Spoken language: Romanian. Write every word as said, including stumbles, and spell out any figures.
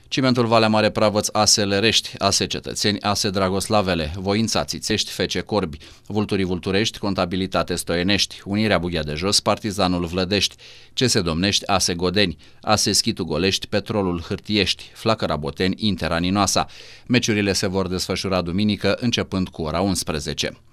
Cimentul Valea Mare Pravăț, A S Lărești, A S Cetățeni, A S Dragoslavele, Voința Țițești, F C Corbi, Vulturii Vulturești, Contabilitate Stoienești, Unirea Bughea de Jos, Partizanul Vlădești, C S Domnești, A S Godeni, A S Schitu Golești, Petrolul Hârtiești, Flacăra Boteni, Inter Aninoasa. Meciurile se vor desfășura duminică începând cu ora unsprezece.